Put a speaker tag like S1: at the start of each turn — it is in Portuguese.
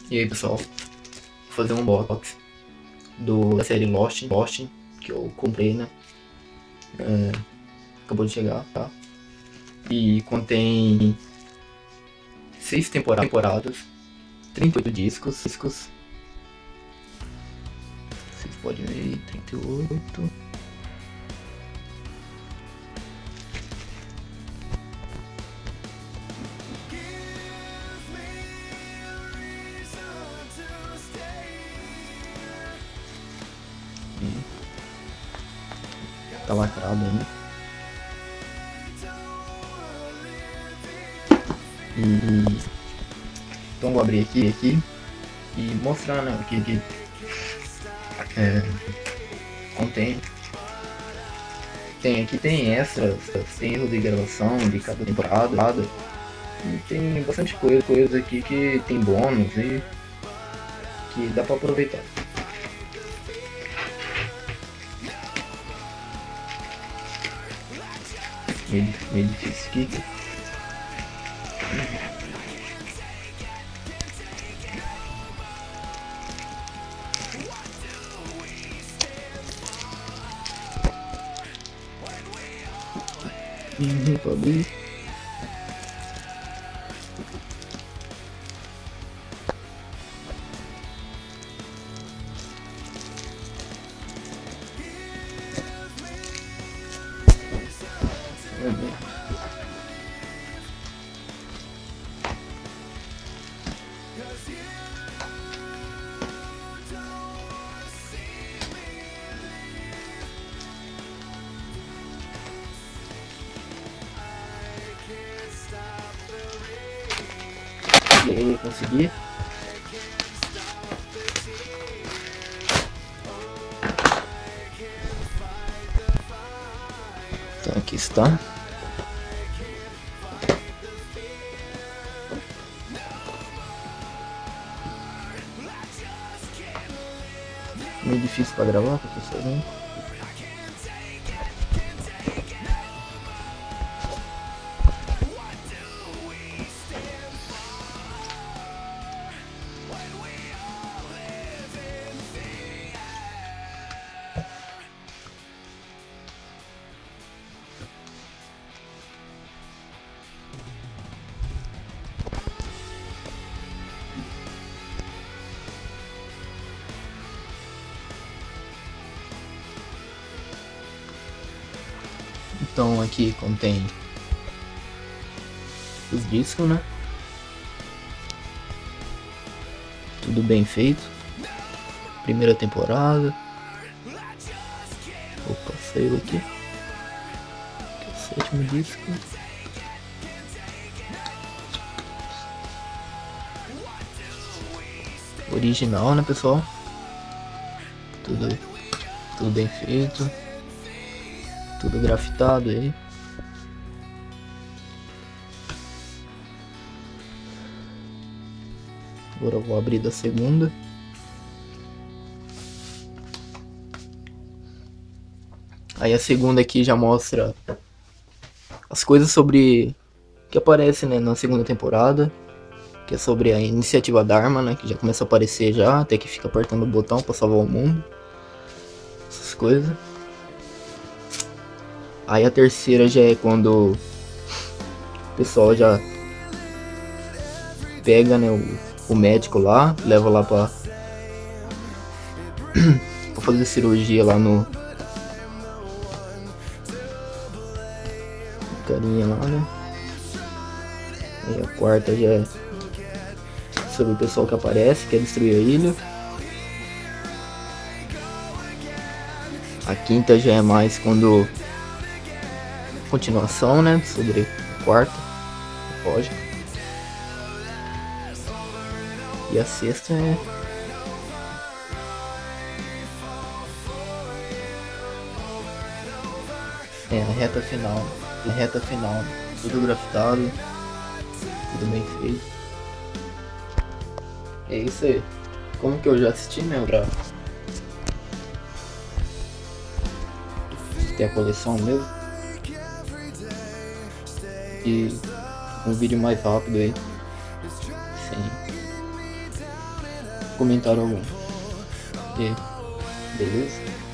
S1: E aí pessoal, vou fazer um unboxing da série Lost, que eu comprei, né? Acabou de chegar, tá? E contém 6 temporadas, 38 discos. Vocês podem ver, 38. Tá lacrado ainda. Então vou abrir aqui e mostrar, né, o que contém. Tem extras, tem erro de gravação de cada temporada. E tem bastante coisa aqui que tem bônus e que dá pra aproveitar. Meio difícil aqui. Pra abrir. E aí, consegui. Então aqui está. Meio difícil para gravar, porque vocês vendo. Então aqui contém os discos, né? Tudo bem feito. Primeira temporada. Opa, saiu aqui. Aqui é o 7º disco. Original, né, pessoal? Tudo bem feito. Tudo grafitado aí. Agora eu vou abrir da segunda. Aí a segunda aqui já mostra as coisas sobre que aparece, né, na segunda temporada, que é sobre a iniciativa Dharma, né, que já começa a aparecer já, até que fica apertando o botão para salvar o mundo. Essas coisas. Aí a terceira já é quando o pessoal já pega, né, o médico lá, leva lá pra fazer cirurgia lá no carinha lá, né. Aí a quarta já é sobre o pessoal que aparece, quer destruir a ilha. A quinta já é mais quando continuação, né, sobre a quarta, lógico. E a sexta é a reta final. Tudo grafitado, tudo bem feito. É isso aí. Como que eu já assisti, né, pra ter a coleção mesmo. E um vídeo mais rápido aí, sem comentário algum. E,
S2: Beleza?